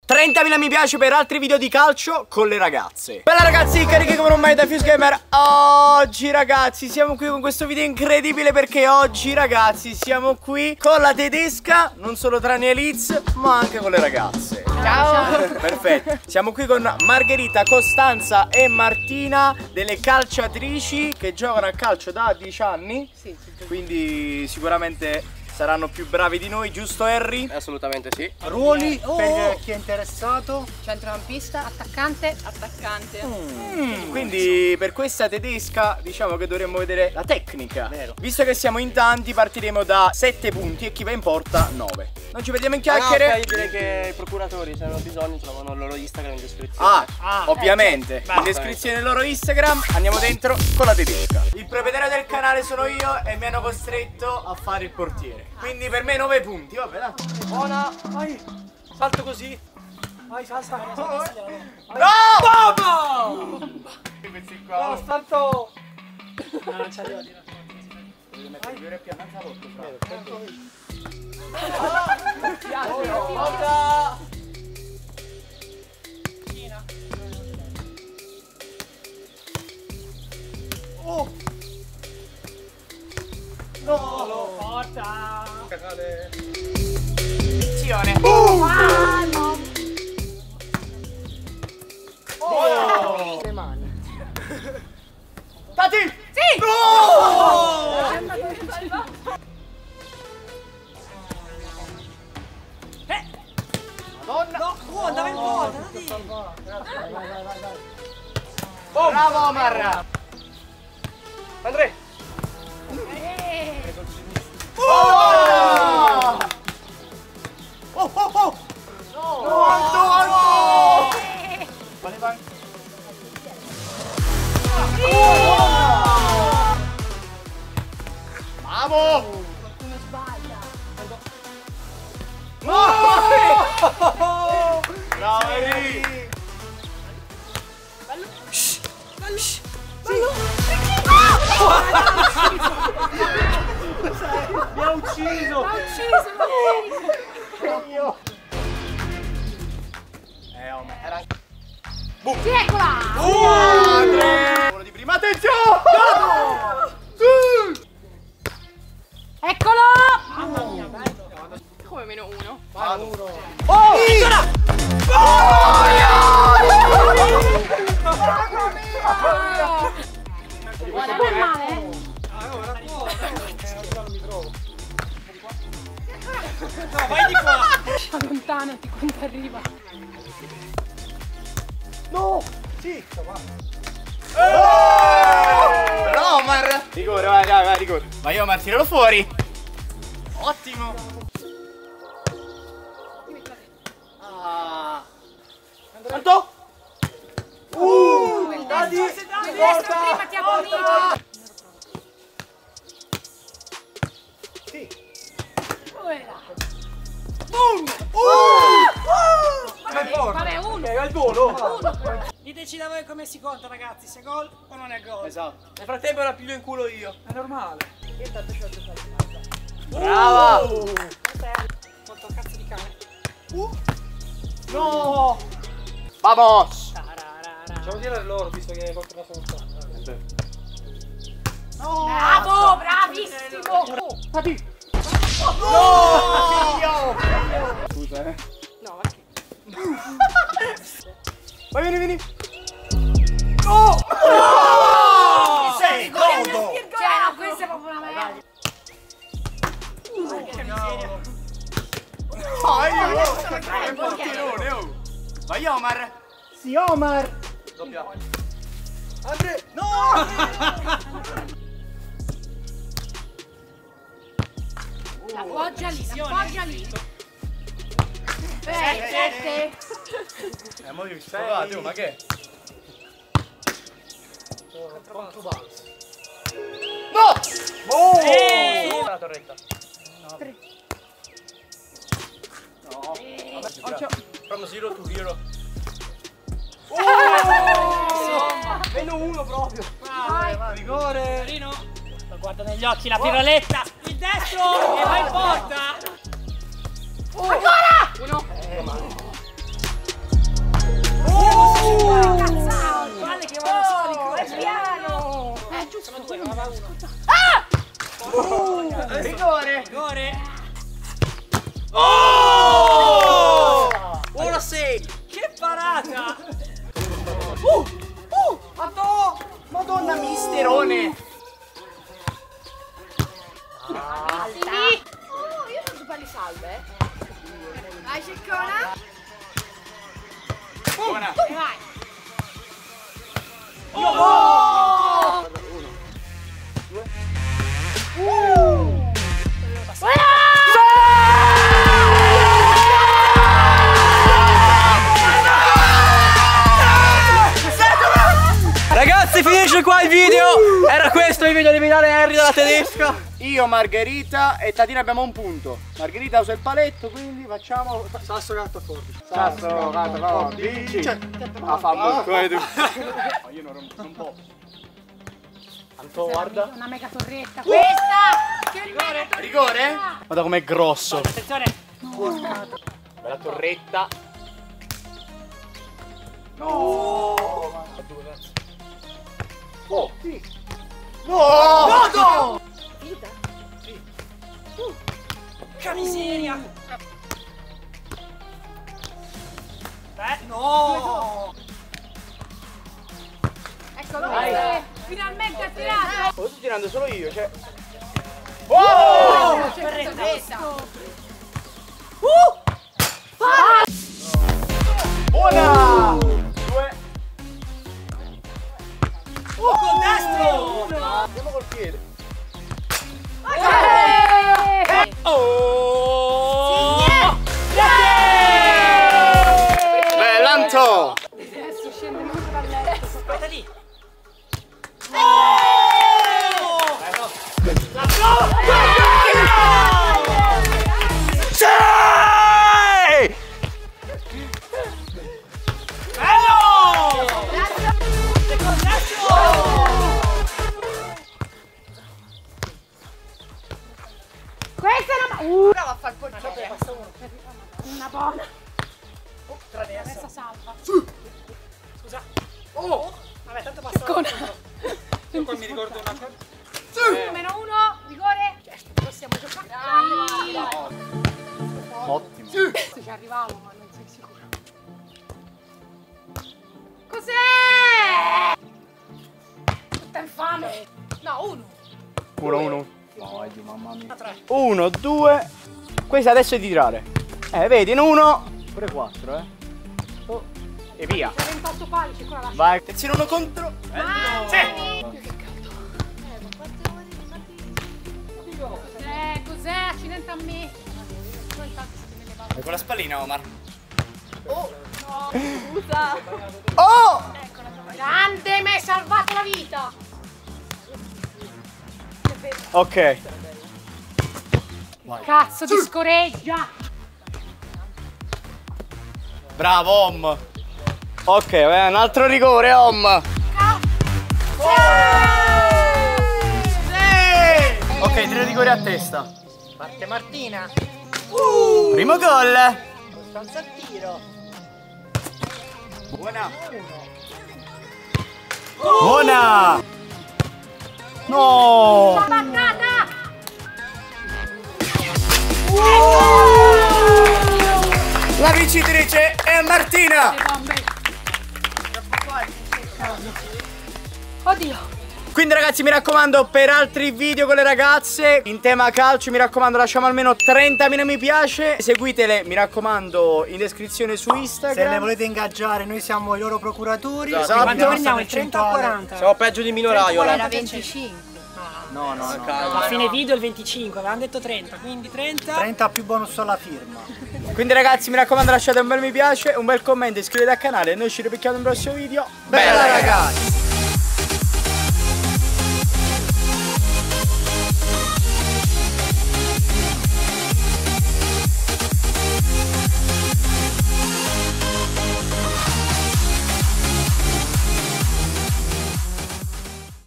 30.000 mi piace per altri video di calcio con le ragazze. Bella ragazzi, carichi come non mai da Fuse Gamer. Oggi ragazzi siamo qui con questo video incredibile, perché oggi ragazzi siamo qui con la tedesca, non solo tra Liz ma anche con le ragazze. Ciao. Perfetto. Siamo qui con Margherita, Costanza e Martina, delle calciatrici che giocano a calcio da 10 anni. Sì. Quindi sicuramente saranno più bravi di noi, giusto Harry? Assolutamente sì. Ruoli per chi è interessato? Centrocampista, attaccante. Quindi per questa tedesca diciamo che dovremmo vedere la tecnica. Vero. Visto che siamo in tanti, partiremo da 7 punti e chi va in porta 9. Non ci vediamo in chiacchiere? No, direi che i procuratori, se hanno bisogno, trovano il loro Instagram in descrizione. Ovviamente in descrizione il loro Instagram. Andiamo dentro con la tedesca. Il proprietario del canale sono io e mi hanno costretto a fare il portiere. Quindi per me 9 punti, vabbè dai. Buona, vai. Salto così. Vai, salta. No! Questi qua. No, salto. No, non ci arriva. Devi mettere più orecchie a Oh! No! Porta! Canale! Azione! No! Oh! Le mani. Tati! Sì! Oh! Madonna! No! Andava in porta! Vai. Oh, bravo Omar! Andrea! Oh! Oh! Oh! Oh! No! Alto! Valeva anche. Vamos! Come sbaglia? No! Bravo Eri! Mi ha ucciso! Era... Sì, eccola! Andrea! Uno di prima, attenzione! Sì! Eccolo! Mamma mia, bello! Come meno uno? Vai, uno! Oh! Eccola! Guarda, non è male, Era qua! Non mi trovo! No, vai di qua! Allontanati quando arriva. No! Sì! Però Omar! Rigore, vai, rigore. Vai Omar, tiralo fuori. Ottimo. Tanto? Dadi! Devi essere prima, ti abbonisci. Sì! Vabbè, uno. È al volo! Vi decida voi come si conta, ragazzi, se gol o non è gol. Esatto. Nel frattempo la piglio in culo io. È normale. Brava! Molto cazzo di cane. No! Vamos! Facciamo tirare loro, visto che è contro la sua. No! Bravo, bravissimo. Tati! No! Scusa, No, ma che? Vai, vieni! No! Sei godo! Cioè, no, questa è proprio una merda. È un portierone, oh! Vai Omar! Sì, Omar! Doppia. Andrea! No! Appoggia lì. 7. Mo' mi sfogate, oh, ma che? Quanto balzo? No! Oh! La torretta. No. Proprio giro tu, giro. Meno uno proprio. Vai. Rigore. Marino, lo guarda negli occhi la piroletta. Il destro e va in porta. Ancora! Uno. Rigore. Rigore. Oh! 1-6. Che parata. Madonna misterone. Sì. Io non super li salve. Vai Ciccona. Buona. Vai. Ragazzi, finisce qua il video. Era questo il video di eliminare Harry dalla tedesca. Io, Margherita e Tatina abbiamo un punto. Margherita usa il paletto, quindi facciamo Sasso, carta, forbice. sasso, carta, forbice. Ah, fa un boccone tu. No, io non posso. Tanto guarda. Una mega torretta questa. Che mega torretta. Rigore? Guarda com'è grosso. Attenzione. Bella torretta. No! Oh, sì. No! No! Che miseria. No. Eccolo. Finalmente ha tirato. Lo sto tirando solo io, cioè. Oh! Torretta. Buona! Due. Col destro. Andiamo col piede. Oh. Bell'Anto! Adesso scende molto dal letto. Aspetta lì. Sì! Questa è una brava a far portiere. Una buona. Questa salva. Scusa. Oh. Vabbè, tanto basta. Io poi mi ricordo una cosa. Numero 1, rigore. Possiamo giocare. Ottimo. Ci arrivavo, ma non sei sicuro. Cos'è? Tutta infame. No, 1. 1-1. No, mamma mia. 1, 2. Questa adesso è di tirare. Vedi, in 1. Pure 4, Oh. E via. 28 pali, c'è qua la Vai. Attenzione, 1 contro. Cos'è? Accidente a me. Poi intanto si me le vado. Con la spallina, Omar. Scusa. Oh! Grande, mi hai salvato la vita. Ok. Cazzo di scoreggia. Bravo, Om. Ok, un altro rigore, Om. Ok, 3 rigori a testa. Parte Martina. Primo gol. Stanza al tiro. Buona. Buona. No. Pancata. La vincitrice è Martina. Oddio. Quindi ragazzi, mi raccomando, per altri video con le ragazze in tema calcio, mi raccomando, lasciamo almeno 30.000 mi piace. Seguitele, mi raccomando, in descrizione su Instagram. Se le volete ingaggiare, noi siamo i loro procuratori. Esatto. Quindi la nostra Prendiamo il 30 o percentuale- 40. Siamo peggio di minoraio là. Era 25. No, no, no. A fine video il 25, avevamo detto 30, quindi 30. 30 più bonus alla firma. Quindi ragazzi, mi raccomando, lasciate un bel mi piace, un bel commento, iscrivetevi al canale e noi ci ripicchiamo nel prossimo video. Bella ragazzi!